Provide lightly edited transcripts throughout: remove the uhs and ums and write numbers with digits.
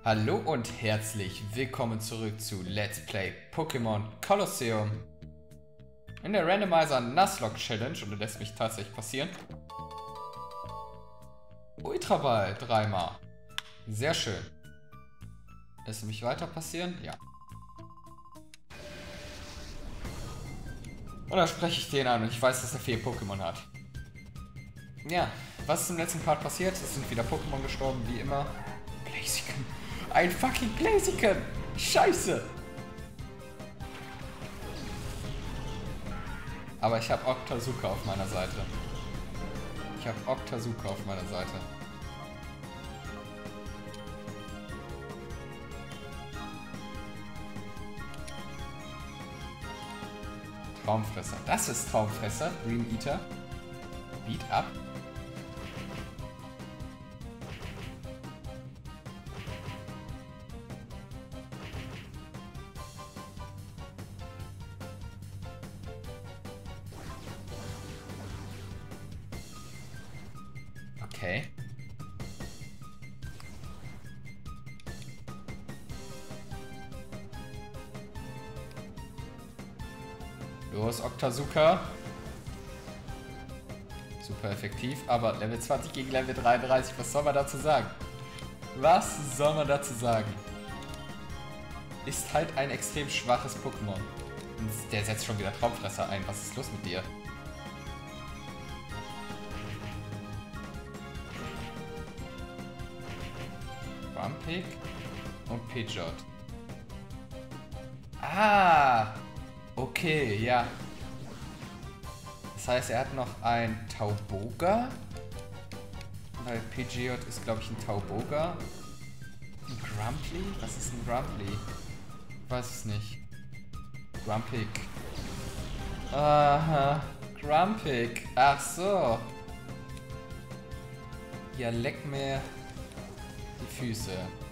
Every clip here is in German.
Hallo und herzlich willkommen zurück zu Let's Play Pokémon Colosseum. In der Randomizer Nuzlocke Challenge, und das lässt mich tatsächlich passieren. Ultra Ball dreimal. Sehr schön. Lässt mich weiter passieren? Ja. Und dann spreche ich den an und ich weiß, dass er 4 Pokémon hat. Ja, was ist im letzten Part passiert? Es sind wieder Pokémon gestorben, wie immer. Blaziken. Ein fucking Blaziken! Scheiße! Aber ich habe Octazooka auf meiner Seite. Traumfresser. Das ist Traumfresser. Dream Eater. Beat up. Okay. Los, Octazooka. Super effektiv, aber Level 20 gegen Level 33. Was soll man dazu sagen? Was soll man dazu sagen? Ist halt ein extrem schwaches Pokémon. Und der setzt schon wieder Traumfresser ein. Was ist los mit dir? Grumpig und Pidgeot. Ah! Okay, ja. Das heißt, er hat noch ein Tauboga. Weil Pidgeot ist, glaube ich, ein Tauboga. Ein Grumply? Was ist ein Grumply? Ich weiß es nicht. Grumpig. Aha. Grumpig. Ach so. Ja, leck mir die Füße.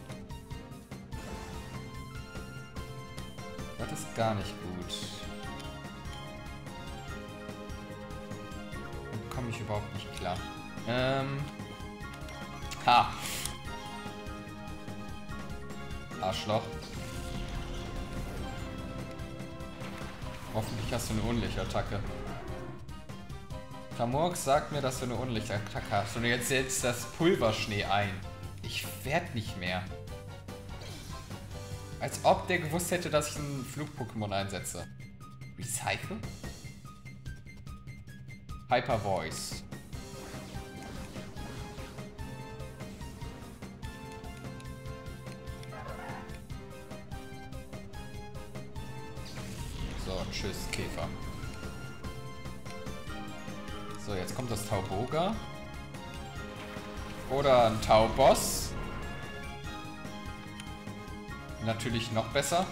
Das ist gar nicht gut. Da komme ich überhaupt nicht klar. Ha! Arschloch. Hoffentlich hast du eine Unlichtattacke. Kramorx sagt mir, dass du eine Unlichtattacke hast. Und jetzt setzt das Pulverschnee ein. Ich werd nicht mehr. Als ob der gewusst hätte, dass ich einen Flug-Pokémon einsetze. Recycle? Hyper Voice. So, tschüss, Käfer. So, jetzt kommt das Tauboga. Oder ein Tauboss. Natürlich noch besser.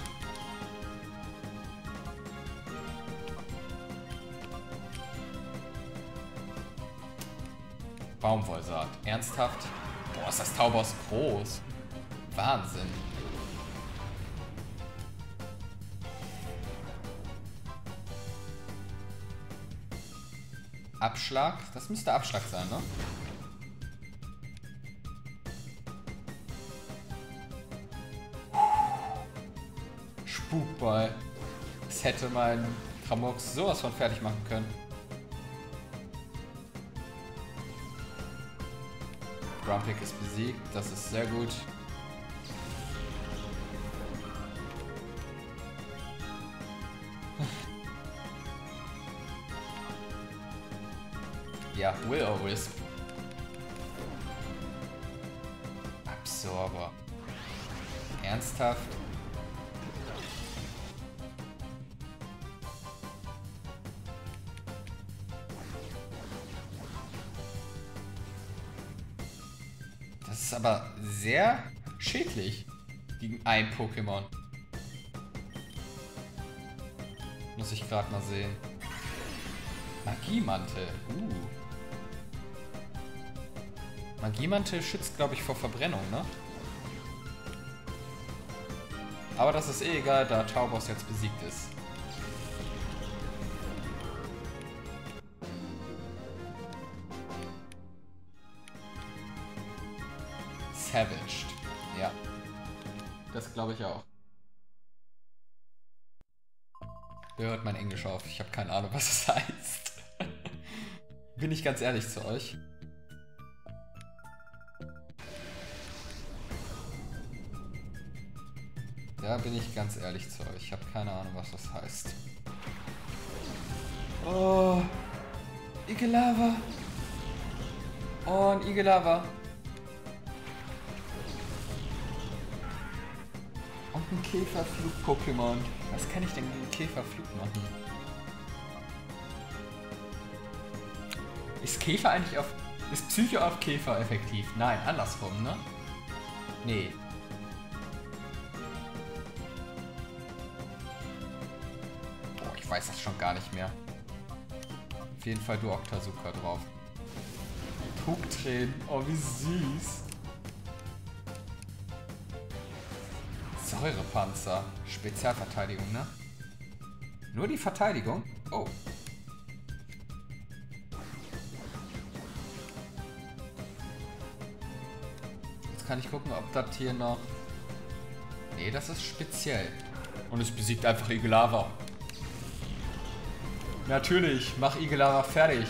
Baumwollsaat. Ernsthaft? Boah, ist das Tauboss groß. Wahnsinn. Abschlag? Das müsste Abschlag sein, ne? Spukball. Das hätte mein Kramorx sowas von fertig machen können. Grumpig ist besiegt, das ist sehr gut. Ja, Will-O-Wisp. Absorber. Ernsthaft? Das ist aber sehr schädlich gegen ein Pokémon. Muss ich gerade mal sehen. Magiemantel. Magiemantel schützt, glaube ich, vor Verbrennung, ne? Aber das ist eh egal, da Tauboss jetzt besiegt ist. Savaged. Ja. Das glaube ich auch. Hört mein Englisch auf. Ich habe keine Ahnung, was es heißt. Bin ich ganz ehrlich zu euch. Da bin ich ganz ehrlich zu euch. Ich habe keine Ahnung, was das heißt. Oh. Igelava. Oh, ein Igelava. Und ein Käferflug-Pokémon. Was kann ich denn mit dem Käferflug machen? Ist Käfer eigentlich auf... Ist Psycho auf Käfer effektiv? Nein, andersrum, ne? Nee. Boah, ich weiß das schon gar nicht mehr. Auf jeden Fall du Octazooka drauf. Pugtränen. Oh, wie süß. Säurepanzer. Spezialverteidigung, ne? Nur die Verteidigung? Oh. Jetzt kann ich gucken, ob das hier noch... Nee, das ist speziell. Und es besiegt einfach Igelava. Natürlich, mach Igelava fertig.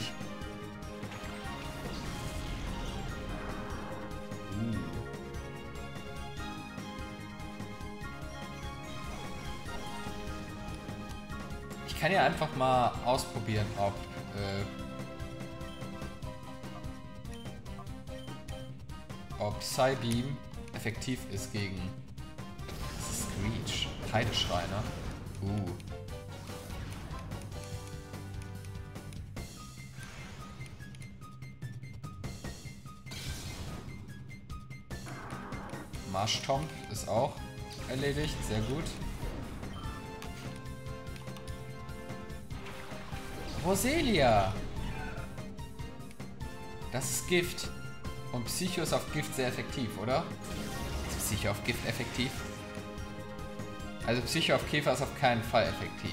Ich kann ja einfach mal ausprobieren, ob Psybeam effektiv ist gegen Screech. Heideschreiner. Marshtomp ist auch erledigt. Sehr gut. Roselia! Das ist Gift. Und Psycho ist auf Gift sehr effektiv, oder? Ist Psycho auf Gift effektiv? Also Psycho auf Käfer ist auf keinen Fall effektiv.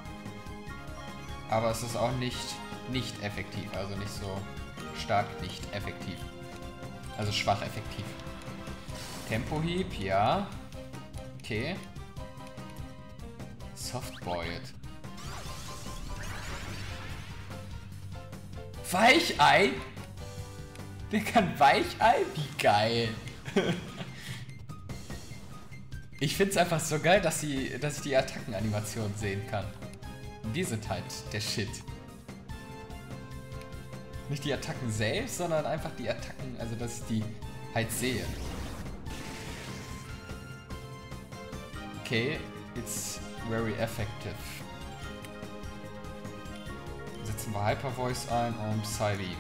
Aber es ist auch nicht effektiv. Also nicht so stark nicht effektiv. Also schwach effektiv. Tempohieb, ja. Okay. Softboiled. Weichei? Der kann Weichei? Wie geil. Ich find's einfach so geil, dass ich die Attackenanimation sehen kann. Die sind halt der Shit. Nicht die Attacken selbst, sondern einfach die Attacken, also dass ich die halt sehe. Okay, it's very effective. Setzen wir Hyper Voice ein und Psybeam.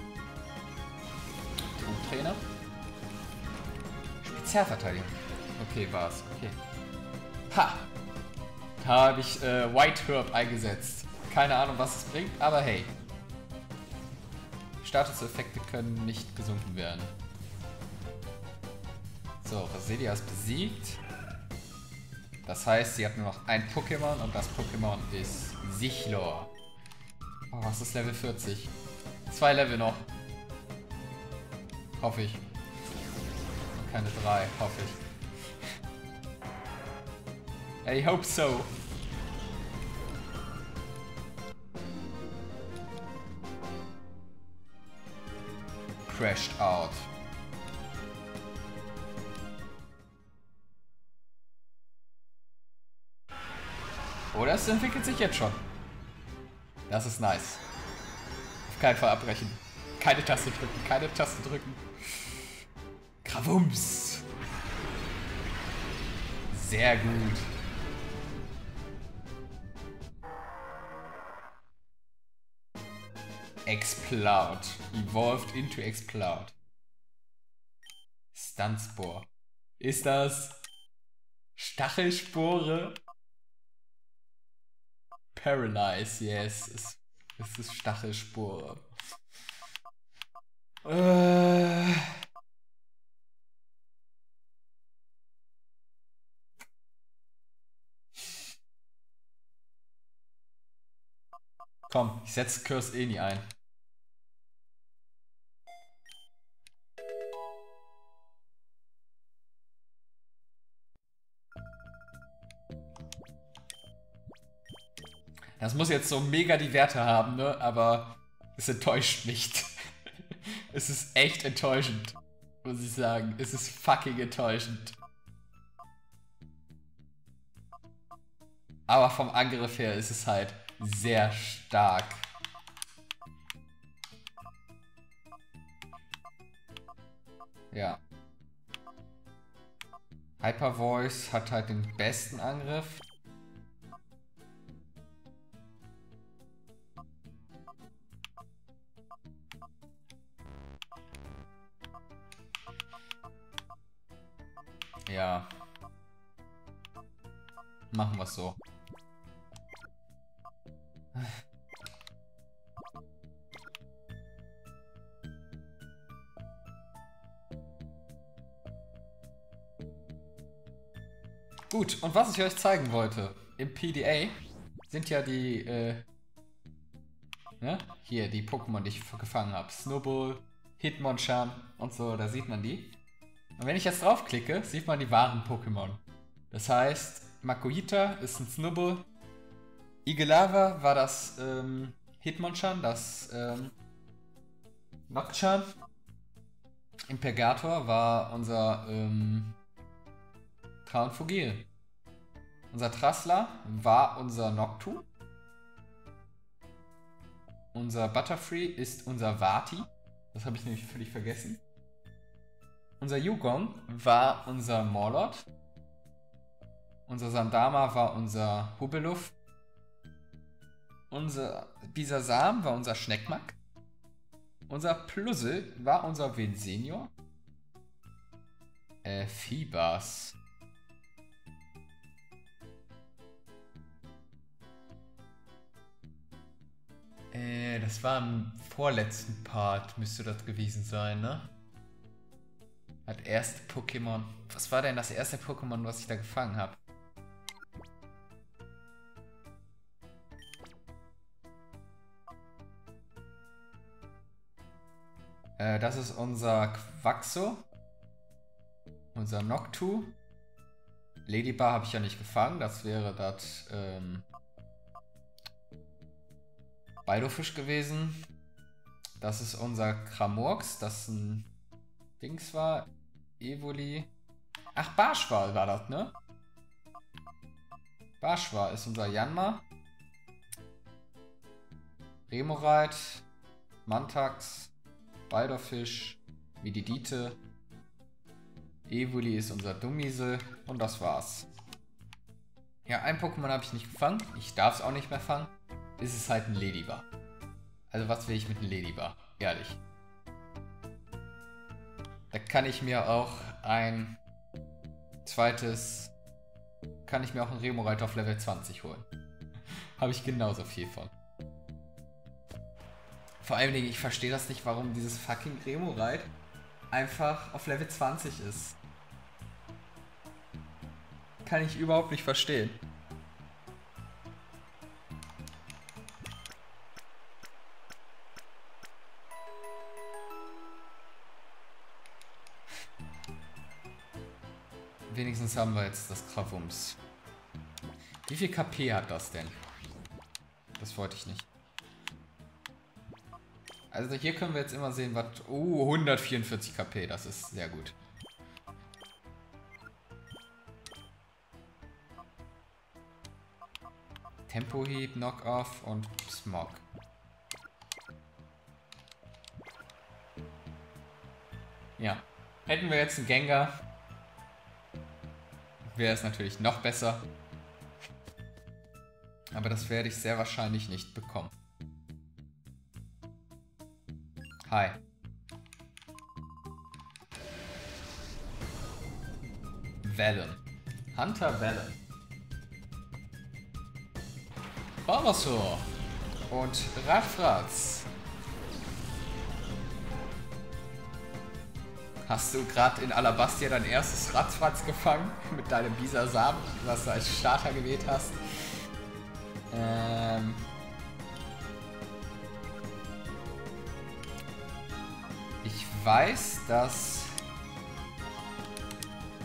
Trainer. Spezialverteidigung. Okay, war's. Okay. Ha! Da habe ich White Herb eingesetzt. Keine Ahnung, was es bringt, aber hey. Statuseffekte können nicht gesunken werden. So, Roselia ist besiegt. Das heißt, sie hat nur noch ein Pokémon und das Pokémon ist Sichlor. Oh, was ist Level 40? 2 Level noch. Hoffe ich. Keine 3, hoffe ich. I hope so. Crashed out. Oder es entwickelt sich jetzt schon. Das ist nice. Auf keinen Fall abbrechen. Keine Taste drücken, keine Taste drücken. Gravums. Sehr gut. Explode. Evolved into Explode. Stunspore. Ist das Stachelspore? Paralyze, yes. Es ist Stachelspore. Komm, ich setze Curse eh nie ein. Das muss jetzt so mega die Werte haben, ne? Aber es enttäuscht nicht. Es ist echt enttäuschend, muss ich sagen. Es ist fucking enttäuschend. Aber vom Angriff her ist es halt sehr stark. Ja. Hyper Voice hat halt den besten Angriff. Ja. Machen wir es so. Gut, und was ich euch zeigen wollte, im PDA sind ja die, ne? Hier, die Pokémon, die ich gefangen habe. Snowball, Hitmonchan und so, da sieht man die. Und wenn ich jetzt draufklicke, sieht man die wahren Pokémon. Das heißt, Makuhita ist ein Snowball, Igelava war das Hitmonchan, das Nocturne. Impergator war unser Traunfugil. Unser Trassler war unser Noctu. Unser Butterfree ist unser Vati. Das habe ich nämlich völlig vergessen. Unser Yugong war unser Morlot. Unser Sandama war unser Hubeluf. Unser Bisasam war unser Schneckmack. Unser Plussel war unser Vinsenior. Fibas. Das war im vorletzten Part, müsste das gewesen sein, ne? Das erste Pokémon. Was war denn das erste Pokémon, was ich da gefangen habe? Das ist unser Quaxo. Unser Noctu. Ladybar habe ich ja nicht gefangen. Das wäre das Baldofisch gewesen. Das ist unser Kramorx, das ein Dings war. Evoli. Ach, Barschwal war das, ne? Barschwal ist unser Yanma. Remoraid. Mantax. Baldofisch. Mididite. Evoli ist unser Dummiesel. Und das war's. Ja, ein Pokémon habe ich nicht gefangen. Ich darf es auch nicht mehr fangen. Ist es halt ein Ladybar. Also was will ich mit einem Ladybar? Ehrlich. Da kann ich mir auch ein zweites... Kann ich mir auch einen Remoraid auf Level 20 holen. Habe ich genauso viel von. Vor allen Dingen, ich verstehe das nicht, warum dieses fucking Remoraid einfach auf Level 20 ist. Kann ich überhaupt nicht verstehen. Wenigstens haben wir jetzt das Krawums. Wie viel KP hat das denn? Das wollte ich nicht. Also hier können wir jetzt immer sehen, was... Oh, 144 KP, das ist sehr gut. Tempohieb, Knock-Off und Smog. Ja. Hätten wir jetzt einen Gengar, wäre es natürlich noch besser. Aber das werde ich sehr wahrscheinlich nicht bekommen. Hi. Wellen. Hunter Wellen. Bulbasaur. Und Radfratz. Hast du gerade in Alabastia dein erstes Radfratz gefangen? Mit deinem Bisasam, was du als Starter gewählt hast? Ich weiß, dass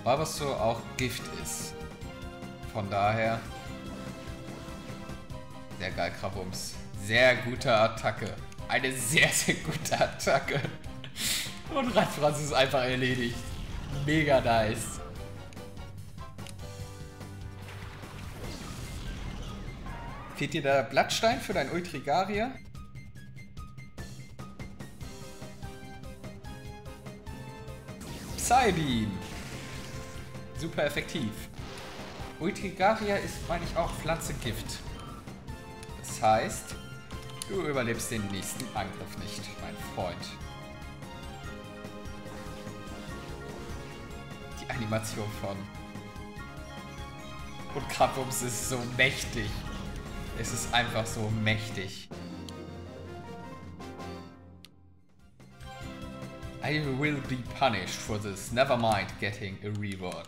Bulbasaur auch Gift ist. Von daher Sehr geil, Krabums. Sehr gute Attacke. Eine sehr, sehr gute Attacke. Und Radfratz ist einfach erledigt. Mega nice. Fehlt dir der Blattstein für dein Ultrigarier? Psybeam. Super effektiv. Ultrigaria ist, meine ich, auch Pflanzengift. Das heißt, du überlebst den nächsten Angriff nicht, mein Freund. Die Animation von... Und Krabums ist so mächtig. Es ist einfach so mächtig. I will be punished for this. Never mind getting a reward.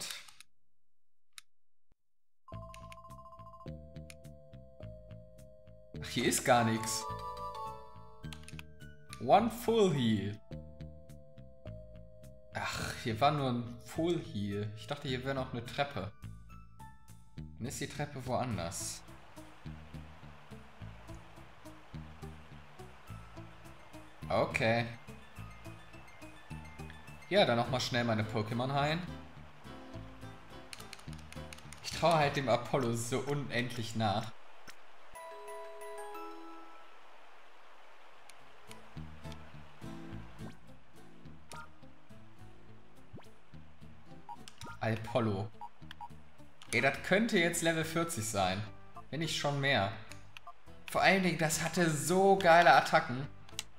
Ach, hier ist gar nichts. One full heal. Ach, hier war nur ein Full Heal. Ich dachte, hier wäre noch eine Treppe. Dann ist die Treppe woanders. Okay. Ja, dann nochmal schnell meine Pokémon heilen. Ich traue halt dem Apollo so unendlich nach. Apollo. Ey, das könnte jetzt Level 40 sein. Wenn nicht schon mehr. Vor allen Dingen, das hatte so geile Attacken.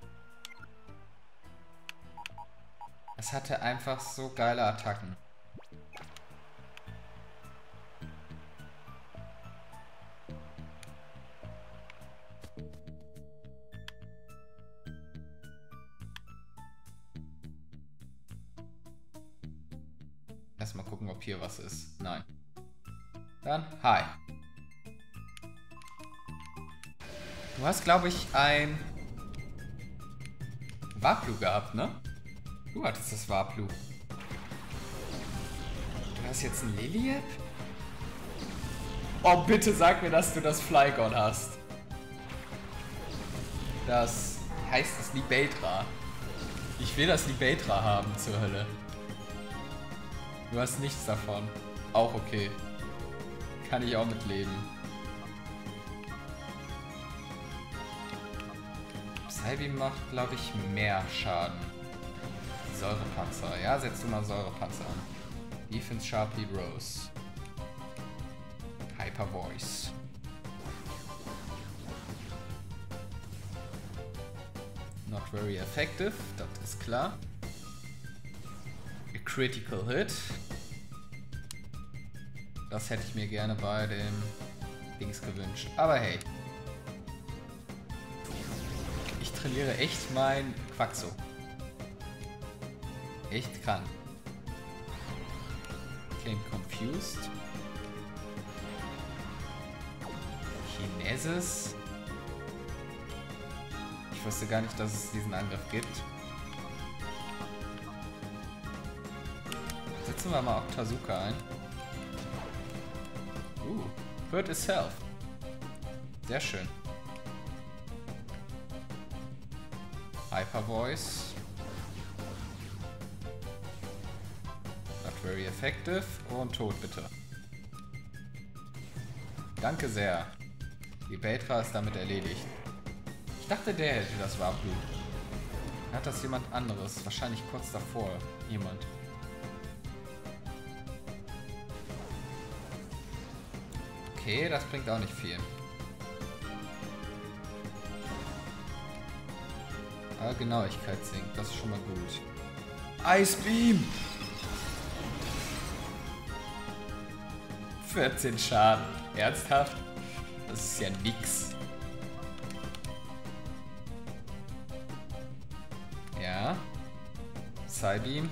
Es hatte einfach so geile Attacken. Erstmal gucken, ob hier was ist. Nein. Dann, hi. Du hast, glaube ich, ein Waplu gehabt, ne? Du hattest das Waplu. Du hast jetzt ein Liliep? Oh, bitte sag mir, dass du das Flygon hast. Das heißt das Libeltra. Ich will das Libeltra haben, zur Hölle. Du hast nichts davon. Auch okay. Kann ich auch mitleben. Psybeam macht, glaube ich, mehr Schaden. Säurepanzer. Ja, setz du mal Säurepanzer an. Defense Sharply Rose. Hyper Voice. Not very effective, das ist klar. A Critical Hit. Das hätte ich mir gerne bei dem Dings gewünscht. Aber hey. Ich trainiere echt mein Quaxo. Echt krank. Came confused. Chinesis. Ich wusste gar nicht, dass es diesen Angriff gibt. Setzen wir mal Octazooka ein. Hurt itself. Sehr schön. Hyper Voice. Not very effective. Und tot, bitte. Danke sehr. Die Beltra ist damit erledigt. Ich dachte, der hätte das Waplu. Hat das jemand anderes? Wahrscheinlich kurz davor. Jemand. Okay, das bringt auch nicht viel. Aber Genauigkeit sinkt, das ist schon mal gut. Ice Beam! 14 Schaden. Ernsthaft? Das ist ja nix. Ja. Psybeam.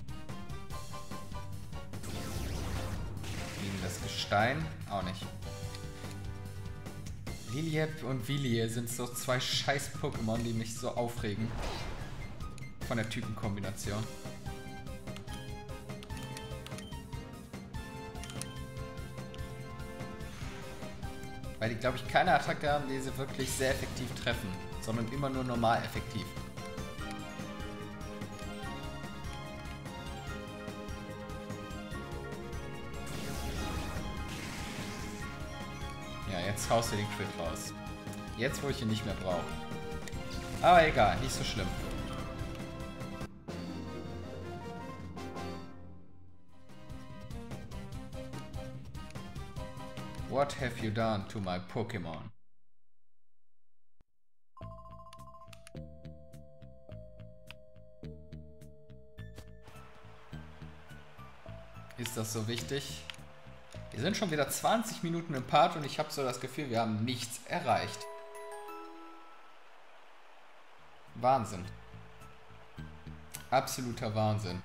Gegen das Gestein. Auch nicht. Liliep und Villiers sind so zwei scheiß Pokémon, die mich so aufregen. Von der Typenkombination. Weil die, glaube ich, keine Attacke haben, die sie wirklich sehr effektiv treffen, sondern immer nur normal effektiv. Ja, jetzt haust du den Crit raus. Jetzt, wo ich ihn nicht mehr brauche. Aber egal, nicht so schlimm. What have you done to my Pokémon? Ist das so wichtig? Wir sind schon wieder 20 Minuten im Part und ich habe so das Gefühl, wir haben nichts erreicht. Wahnsinn. Absoluter Wahnsinn.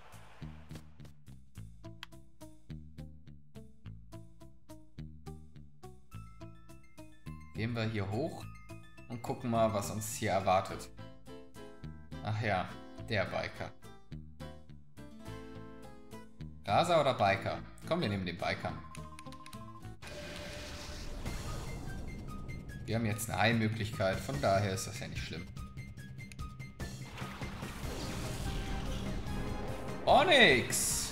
Gehen wir hier hoch und gucken mal, was uns hier erwartet. Ach ja, der Biker. Raser oder Biker? Komm, wir nehmen den Biker. Wir haben jetzt eine Heilmöglichkeit, von daher ist das ja nicht schlimm. Onyx!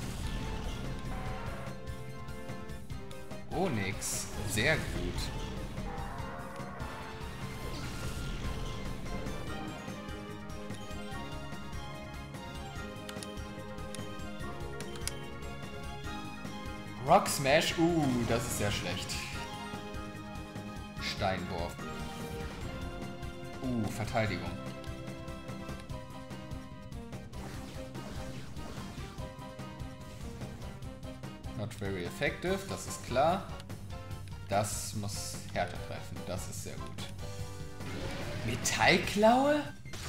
Onyx, sehr gut. Rock Smash, das ist sehr schlecht. Steinwurf. Verteidigung. Not very effective, das ist klar. Das muss härter treffen, das ist sehr gut. Metallklaue?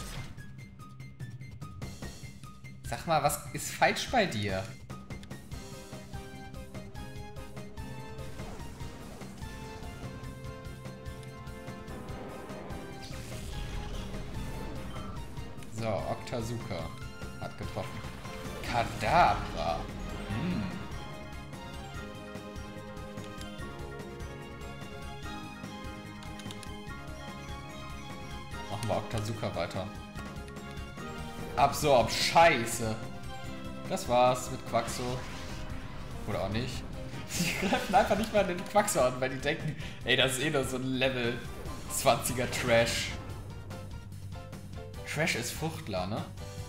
Sag mal, was ist falsch bei dir? So, Octazooka hat getroffen. Kadabra. Machen wir Octazooka weiter. Absorb, scheiße. Das war's mit Quaxo. Oder auch nicht. Die greifen einfach nicht mal den Quaxo an, weil die denken, ey, das ist eh nur so ein Level 20er Trash. Trash ist Fuchtler, ne?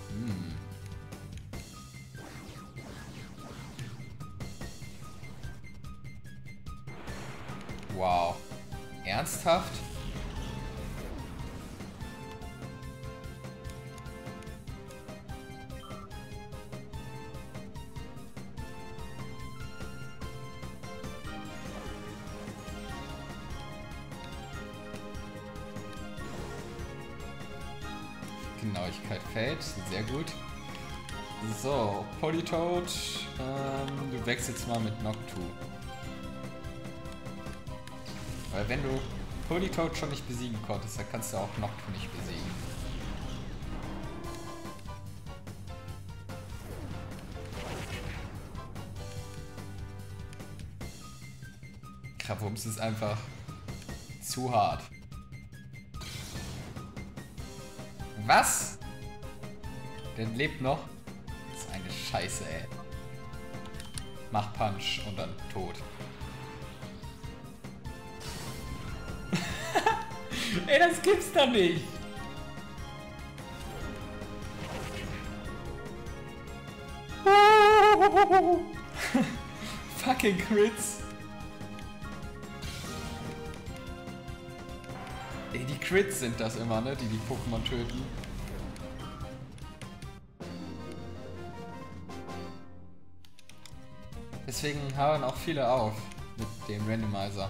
Wow. Ernsthaft? Genauigkeit fällt, sehr gut. So, Politoad, du wechselst mal mit Noctu. Weil wenn du Politoad schon nicht besiegen konntest, dann kannst du auch Noctu nicht besiegen. Krabwumms ist einfach zu hart. Was? Der lebt noch? Das ist eine Scheiße, ey. Mach Punch und dann tot. Ey, das gibt's doch nicht! Fucking Crits! Ey, die Crits sind das immer, ne? Die Pokémon töten. Deswegen hören auch viele auf mit dem Randomizer.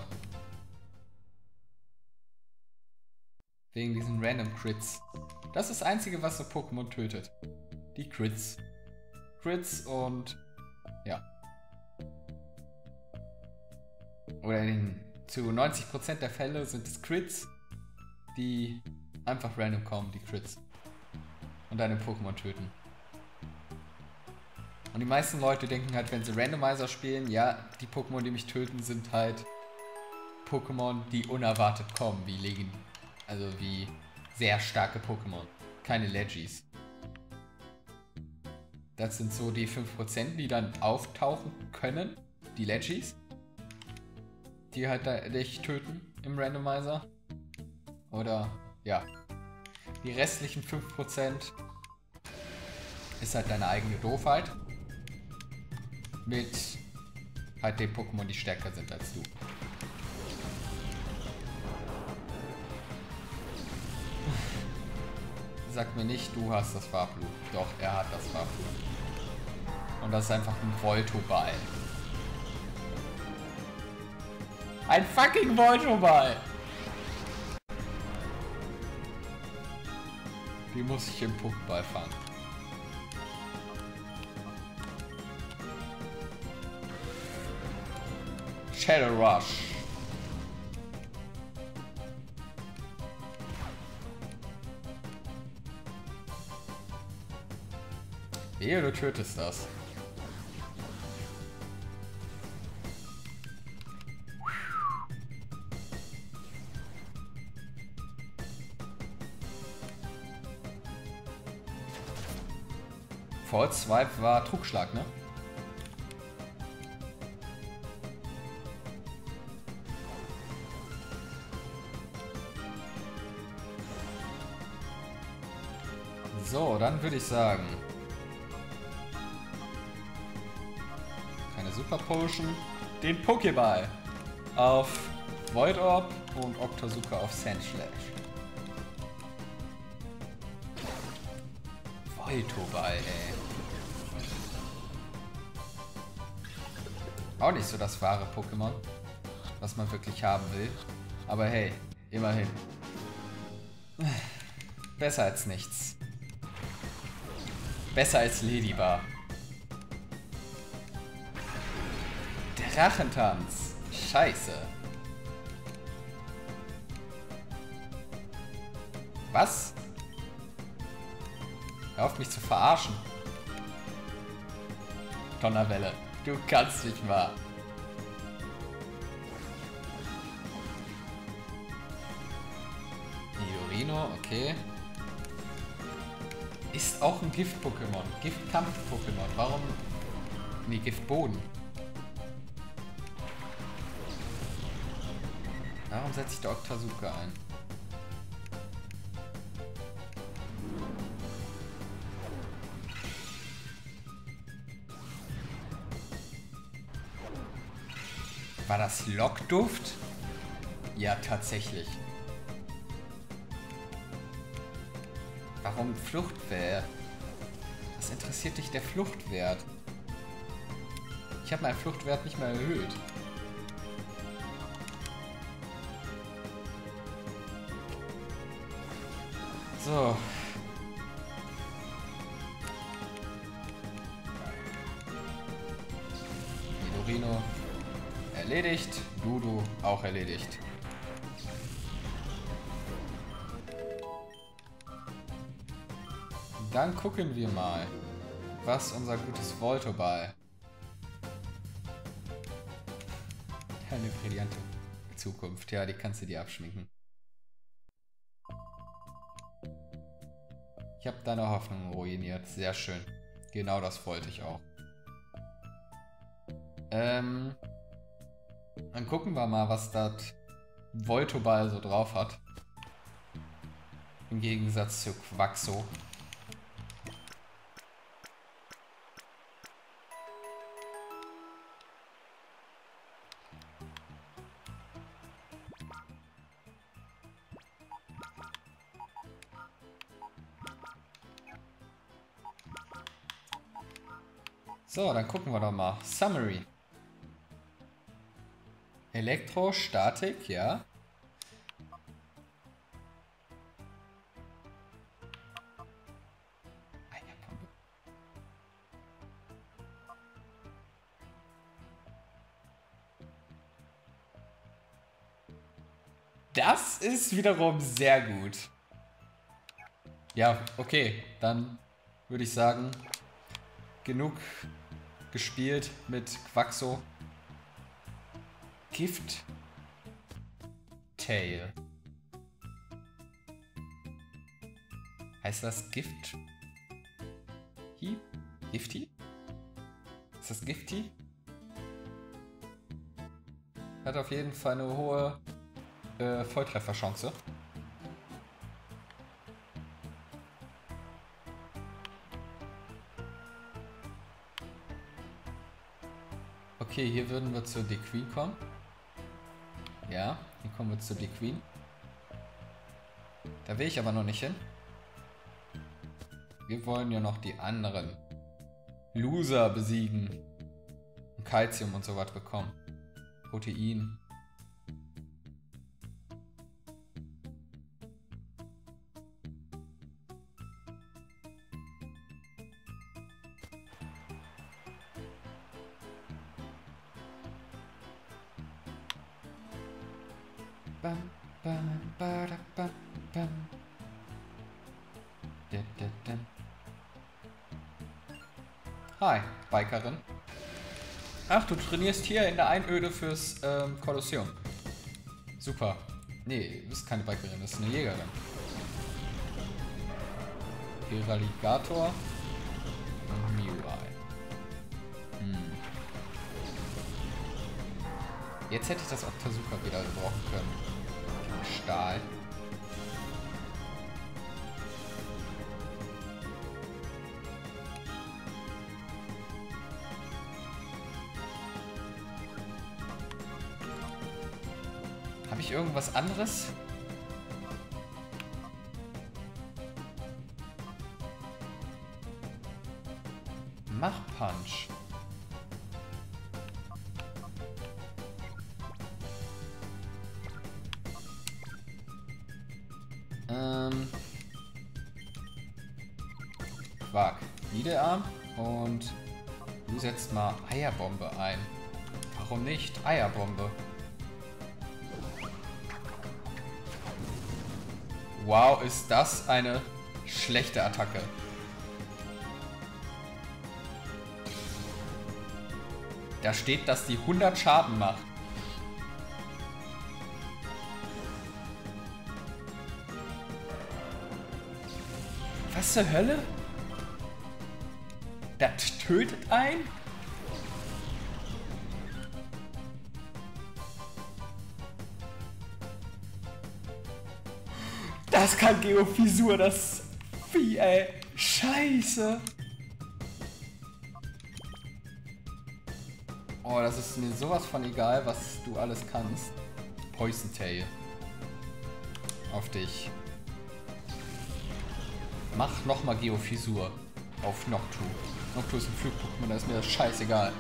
Wegen diesen Random Crits. Das ist das Einzige, was so Pokémon tötet. Die Crits. Crits und... ja. Oder zu 90% der Fälle sind es Crits, die einfach random kommen, die Crits. Und deine Pokémon töten. Und die meisten Leute denken halt, wenn sie Randomizer spielen, ja, die Pokémon, die mich töten, sind halt Pokémon, die unerwartet kommen, wie sehr starke Pokémon. Keine Legis. Das sind so die 5%, die dann auftauchen können. Die Legis. Die halt dich töten im Randomizer. Oder, ja. Die restlichen 5% ist halt deine eigene Doofheit. Mit halt den Pokémon, die stärker sind als du. Sag mir nicht, du hast das Farblut. Doch, er hat das Farblut. Und das ist einfach ein Voltoball. Ein fucking Voltoball! Die muss ich im Pokéball fangen. Shadow Rush. Wehe, du tötest das. False Swipe war Trugschlag, ne? So, dann würde ich sagen... Keine Super Potion. Den Pokéball auf Void Orb und Octazooka auf Sandslash. Voltoball, ey. Auch nicht so das wahre Pokémon, was man wirklich haben will. Aber hey, immerhin. Besser als nichts. Besser als Ladybar. Drachentanz. Scheiße. Was? Hör auf mich zu verarschen. Donnerwelle. Du kannst nicht wahr. Nidorino, okay. Ist auch ein Gift-Pokémon. Gift-Kampf-Pokémon. Warum? Nee, Giftboden. Warum setze ich da Octazooka ein? War das Lockduft? Ja, tatsächlich. Warum Fluchtwert? Was interessiert dich der Fluchtwert? Ich habe meinen Fluchtwert nicht mehr erhöht. So. Nidorino erledigt. Dudu auch erledigt. Dann gucken wir mal, was unser gutes Voltoball. Eine brillante Zukunft. Ja, die kannst du dir abschminken. Ich habe deine Hoffnung ruiniert. Sehr schön. Genau das wollte ich auch. Dann gucken wir mal, was das Voltoball so drauf hat. Im Gegensatz zu Quaxo. So, dann gucken wir doch mal. Summary. Elektrostatik, ja. Das ist wiederum sehr gut. Ja, okay. Dann würde ich sagen, genug gespielt mit Quaxo. Gift. Tail. Heißt das Gift? Hieb? Gifty? Ist das Gifty? Hat auf jeden Fall eine hohe Volltrefferchance. Okay, hier würden wir zur Queen kommen. Ja, hier kommen wir zur Queen. Da will ich aber noch nicht hin. Wir wollen ja noch die anderen Loser besiegen. Und Calcium und so was bekommen. Protein. Bam, bam, bada, bam, bam. Da, da, da. Hi, Bikerin. Ach, du trainierst hier in der Einöde fürs Kolosseum. Super. Nee, du bist keine Bikerin, das ist eine Jägerin. Piraligator und Mirai. Jetzt hätte ich das Octazooka wieder gebrauchen können. Stahl. Habe ich irgendwas anderes? Mach Punch. Quark. Niederarm und du setzt mal Eierbombe ein. Warum nicht? Eierbombe. Wow, ist das eine schlechte Attacke. Da steht, dass die 100 Schaden macht. Was zur Hölle? Das tötet einen? Das kann Geofisur, das Vieh, ey. Scheiße. Oh, das ist mir sowas von egal, was du alles kannst. Poison Tail. Auf dich. Mach nochmal Geofisur. Auf Noctu. Noctu ist ein Flug-Pokémon, da ist mir das scheißegal.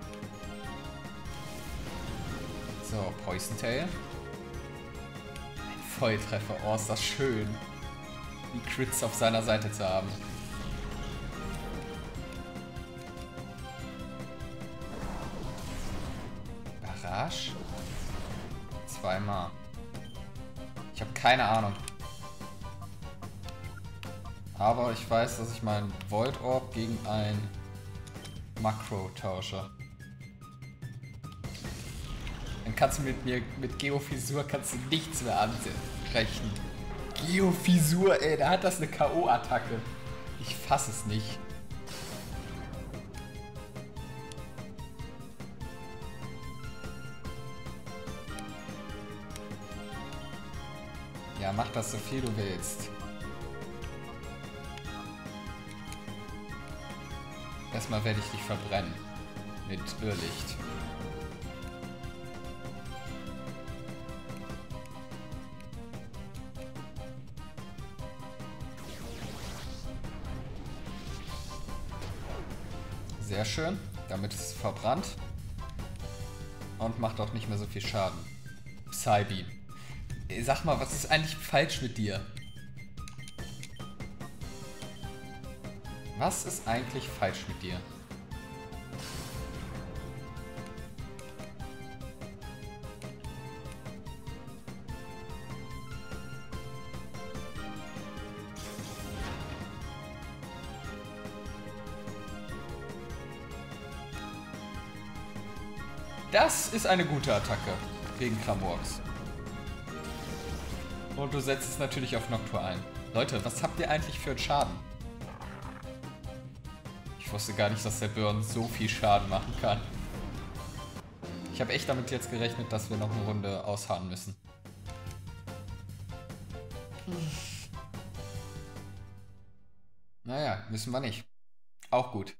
So, Poison Tail. Ein Volltreffer. Oh, ist das schön. Die Crits auf seiner Seite zu haben. Barrage? Zweimal. Ich habe keine Ahnung. Aber ich weiß, dass ich meinen Volt Orb gegen ein Makro tausche. Dann kannst du mit Geofisur kannst du nichts mehr anrechnen. Geofisur, ey, da hat das eine K.O.-Attacke. Ich fass es nicht. Ja, mach das so viel du willst. Erstmal werde ich dich verbrennen. Mit Irrlicht. Sehr schön. Damit ist es verbrannt. Und macht auch nicht mehr so viel Schaden. Psybeam. Sag mal, was ist eigentlich falsch mit dir? Was ist eigentlich falsch mit dir? Das ist eine gute Attacke gegen Kramorx. Und du setzt es natürlich auf Noctua ein. Leute, was habt ihr eigentlich für einen Schaden? Ich wusste gar nicht, dass der Burn so viel Schaden machen kann. Ich habe echt damit jetzt gerechnet, dass wir noch eine Runde ausharren müssen. Naja, müssen wir nicht. Auch gut.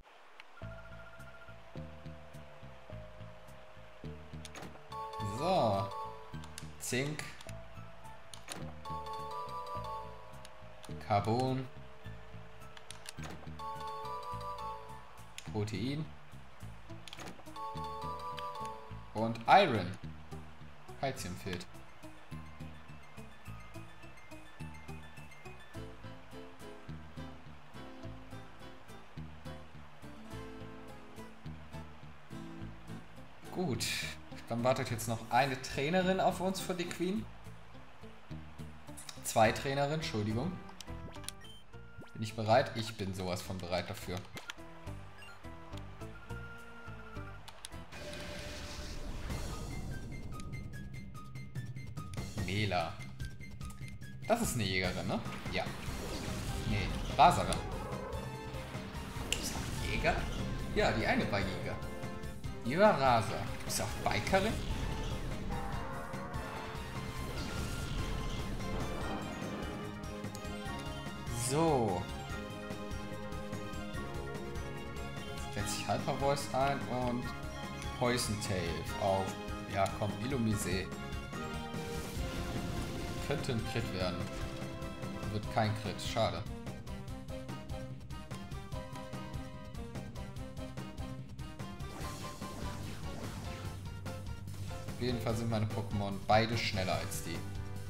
So. Zink. Carbon. Protein. Und Iron. Calcium fehlt. Gut, dann wartet jetzt noch eine Trainerin auf uns für die Queen. 2 Trainerinnen, Entschuldigung. Bin ich bereit? Ich bin sowas von bereit dafür. Mela. Das ist eine Jägerin, ne? Ja. Nee, Raserin. Ist das Jäger? Ja, die eine war Jäger. Ja, Raser. Ist auch Bikerin? So. Setzt sich Hyper Voice ein und Poison Tail auf. Ja, komm, Illumise. Könnte ein Crit werden. Wird kein Crit, schade. Auf jeden Fall sind meine Pokémon beide schneller als die.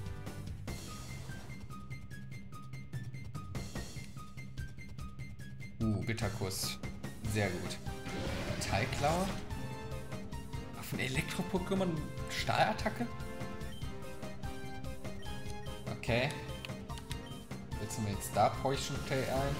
Bitterkuss. Sehr gut. Metallklaue. Auf ein Elektro-Pokémon Stahlattacke? Okay. Setzen wir jetzt da Poison Tail ein.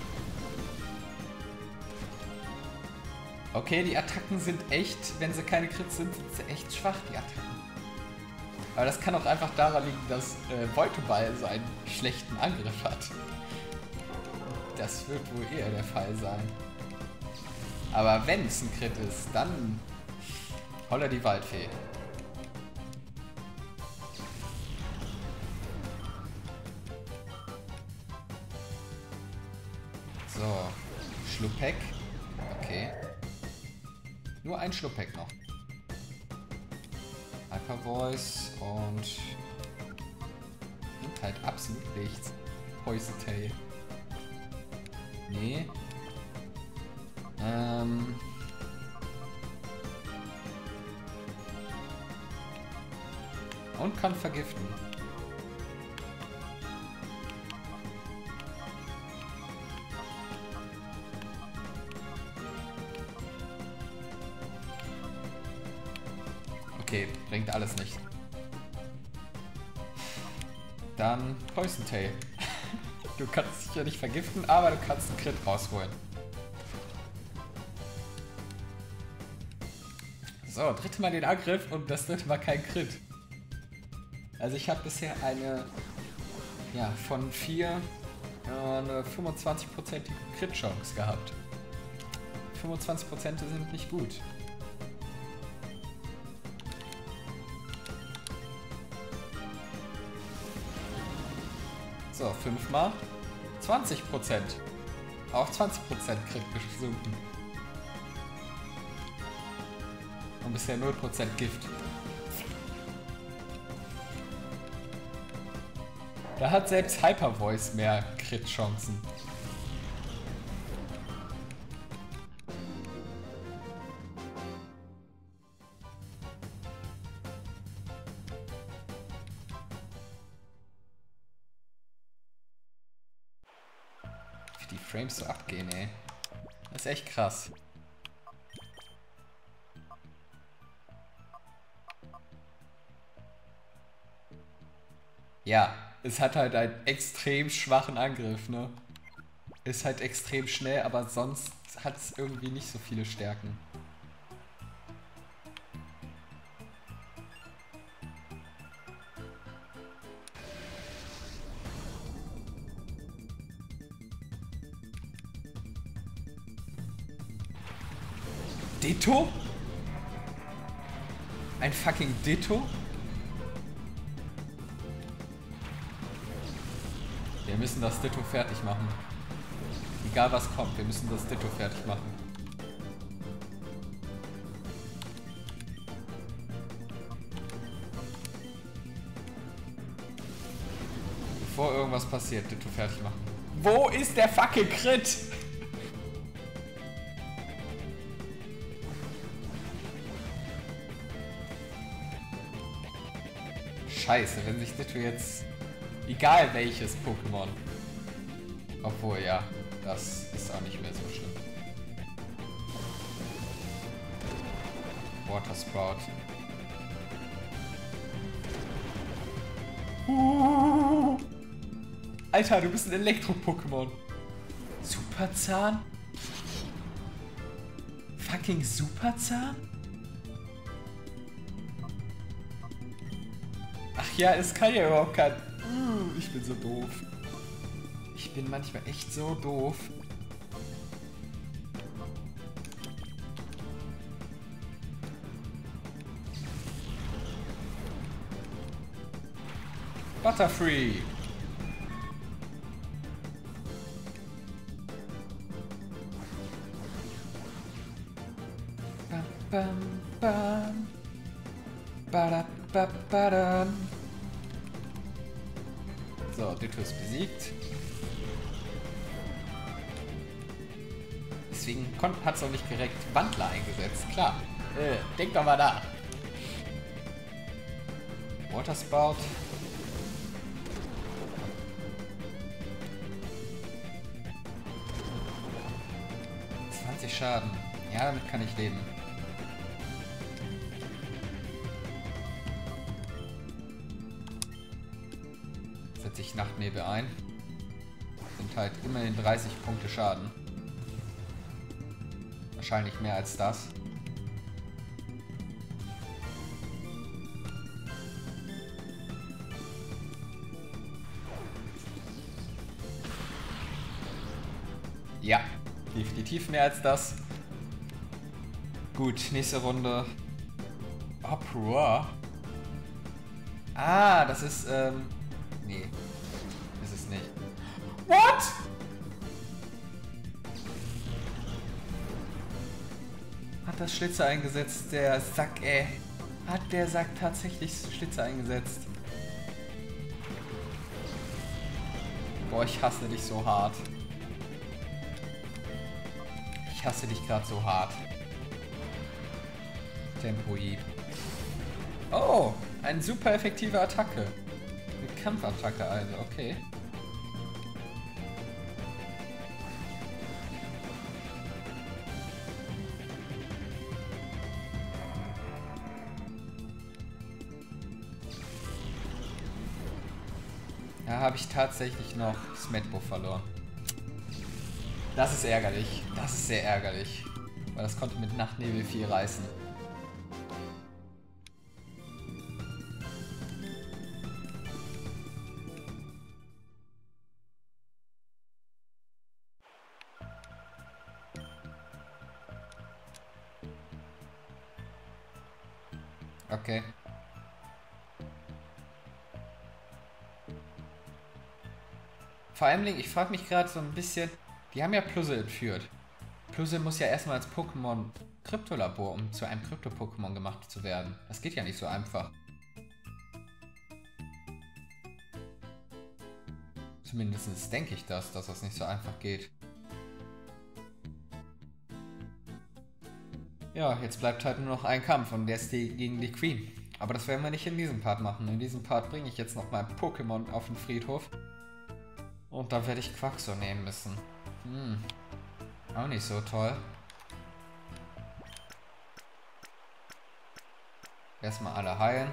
Okay, die Attacken sind echt, wenn sie keine Crits sind, sind sie echt schwach, die Attacken. Aber das kann auch einfach daran liegen, dass Voltoball so einen schlechten Angriff hat. Das wird wohl eher der Fall sein. Aber wenn es ein Crit ist, dann holla die Waldfee. So, Schlupeck. Okay. Nur ein Schlupeck noch. Hyper Voice und nimmt halt absolut nichts. Poison Tail. Nee. Und kann vergiften. Okay, bringt alles nicht. Dann Poison Tail. Du kannst dich ja nicht vergiften, aber du kannst einen Crit rausholen. So, dritte Mal den Angriff und das dritte Mal kein Crit. Also ich habe bisher eine, ja, von 4 eine 25%ige Crit-Chance gehabt. 25% sind nicht gut. So, 5 Mal 20%. Auf 20% Crit gesunken. Und bisher 0% Gift. Da hat selbst Hyper Voice mehr Crit-Chancen. Wie die Frames so abgehen, ey. Das ist echt krass. Ja, es hat halt einen extrem schwachen Angriff, ne? Ist halt extrem schnell, aber sonst hat es irgendwie nicht so viele Stärken. Ditto? Ein fucking Ditto? Wir müssen das Ditto fertig machen. Egal was kommt, wir müssen das Ditto fertig machen. Bevor irgendwas passiert, Ditto fertig machen. Wo ist der fucking Crit? Scheiße, wenn sich Ditto jetzt... Egal welches Pokémon. Obwohl, ja, das ist auch nicht mehr so schlimm. Water Sprout. Alter, du bist ein Elektro-Pokémon. Superzahn? Fucking Superzahn? Ach ja, es kann ja überhaupt kein... Ich bin so doof. Ich bin manchmal echt so doof. Butterfree. Bam, bam, bam. Badababadam. So, Ditto ist besiegt. Deswegen hat es auch nicht direkt Wandler eingesetzt. Klar. Denk doch mal nach. Water Spout. 20 Schaden. Ja, damit kann ich leben. Setze ich Nachtnebel ein. Sind halt immerhin 30 Punkte Schaden. Wahrscheinlich mehr als das. Ja, definitiv mehr als das. Gut, nächste Runde. Uproar. Ah, das ist, nee. Ist es nicht. What? Hat das Schlitzer eingesetzt, der Sack, ey. Hat der Sack tatsächlich Schlitzer eingesetzt? Boah, ich hasse dich so hart. Ich hasse dich gerade so hart. Tempoid. Oh, eine super effektive Attacke. Eine Kampfattacke also, okay. Da habe ich tatsächlich noch Smetbo verloren. Das ist ärgerlich. Das ist sehr ärgerlich. Weil das konnte mit Nachtnebel viel reißen. Okay. Vor allem, ich frage mich gerade so ein bisschen, die haben ja Pluzzle entführt. Pluzzle muss ja erstmal als Pokémon Kryptolabor, um zu einem Krypto-Pokémon gemacht zu werden. Das geht ja nicht so einfach. Zumindest denke ich das, dass das nicht so einfach geht. Ja, jetzt bleibt halt nur noch ein Kampf und der ist gegen die Queen. Aber das werden wir nicht in diesem Part machen. In diesem Part bringe ich jetzt noch mein Pokémon auf den Friedhof. Und dann werde ich Quaxo nehmen müssen. Auch nicht so toll. Erstmal alle heilen.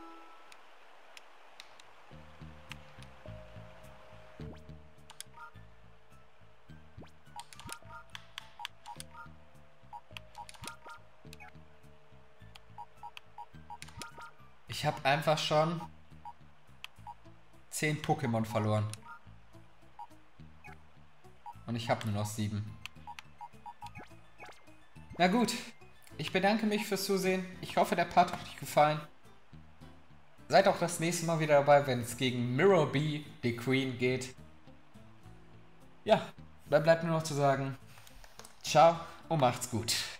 Ich habe einfach schon 10 Pokémon verloren. Und ich habe nur noch 7. Na gut, Ich bedanke mich fürs Zusehen. Ich hoffe, der Part hat euch gefallen. Seid auch das nächste Mal wieder dabei, wenn es gegen Mirror B, die Queen, geht. Ja, dann bleibt nur noch zu sagen, ciao und macht's gut.